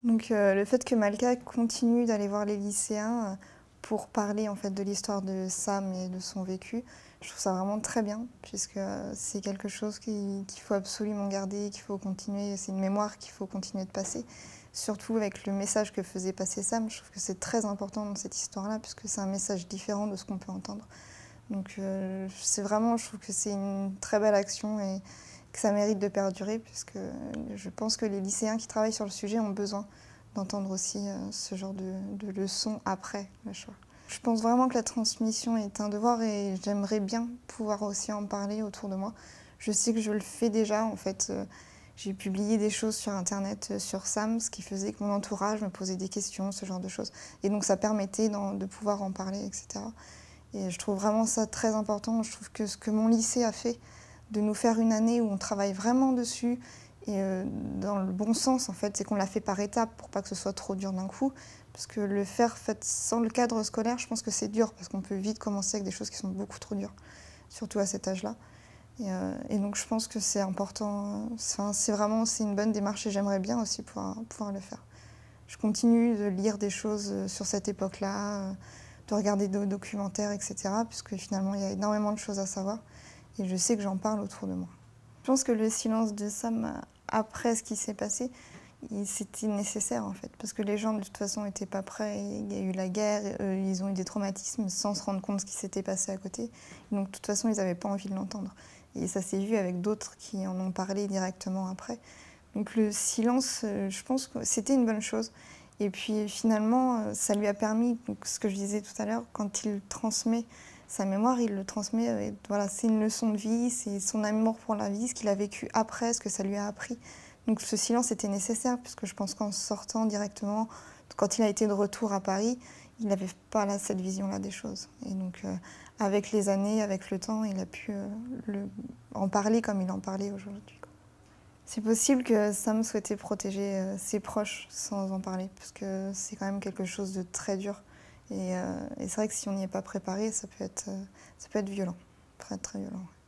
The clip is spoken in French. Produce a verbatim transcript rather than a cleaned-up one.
Donc euh, le fait que Malka continue d'aller voir les lycéens euh, pour parler en fait de l'histoire de Sam et de son vécu, je trouve ça vraiment très bien, puisque euh, c'est quelque chose qui- qu'il faut absolument garder, qu'il faut continuer, c'est une mémoire qu'il faut continuer de passer. Surtout avec le message que faisait passer Sam, je trouve que c'est très important dans cette histoire-là, puisque c'est un message différent de ce qu'on peut entendre. Donc euh, c'est vraiment, je trouve que c'est une très belle action et que ça mérite de perdurer, puisque je pense que les lycéens qui travaillent sur le sujet ont besoin d'entendre aussi euh, ce genre de, de leçons après le choix. Je pense vraiment que la transmission est un devoir et j'aimerais bien pouvoir aussi en parler autour de moi. Je sais que je le fais déjà, en fait. Euh, j'ai publié des choses sur Internet euh, sur Sam, ce qui faisait que mon entourage me posait des questions, ce genre de choses. Et donc ça permettait d'en- de pouvoir en parler, et cetera. Et je trouve vraiment ça très important. Je trouve que ce que mon lycée a fait, de nous faire une année où on travaille vraiment dessus, et euh, dans le bon sens en fait, c'est qu'on l'a fait par étapes pour pas que ce soit trop dur d'un coup. Parce que le faire fait, sans le cadre scolaire, je pense que c'est dur, parce qu'on peut vite commencer avec des choses qui sont beaucoup trop dures, surtout à cet âge-là. Et, euh, et donc je pense que c'est important, enfin, c'est vraiment c'est une bonne démarche et j'aimerais bien aussi pouvoir, pouvoir le faire. Je continue de lire des choses sur cette époque-là, de regarder des documentaires, et cetera, puisque finalement il y a énormément de choses à savoir et je sais que j'en parle autour de moi. Je pense que le silence de Sam après ce qui s'est passé, c'était nécessaire en fait, parce que les gens de toute façon n'étaient pas prêts, il y a eu la guerre, eux, ils ont eu des traumatismes sans se rendre compte de ce qui s'était passé à côté, donc de toute façon ils n'avaient pas envie de l'entendre. Et ça s'est vu avec d'autres qui en ont parlé directement après. Donc le silence, je pense que c'était une bonne chose. Et puis finalement, ça lui a permis, donc ce que je disais tout à l'heure, quand il transmet sa mémoire, il le transmet, avec, voilà, c'est une leçon de vie, c'est son amour pour la vie, ce qu'il a vécu après, ce que ça lui a appris. Donc ce silence était nécessaire, puisque je pense qu'en sortant directement, quand il a été de retour à Paris, il n'avait pas là, cette vision-là des choses. Et donc euh, avec les années, avec le temps, il a pu euh, le, en parler comme il en parlait aujourd'hui. C'est possible que Sam souhaitait protéger euh, ses proches sans en parler, parce que c'est quand même quelque chose de très dur. Et, euh, et c'est vrai que si on n'y est pas préparé, ça peut être, euh, ça peut être violent, très très violent.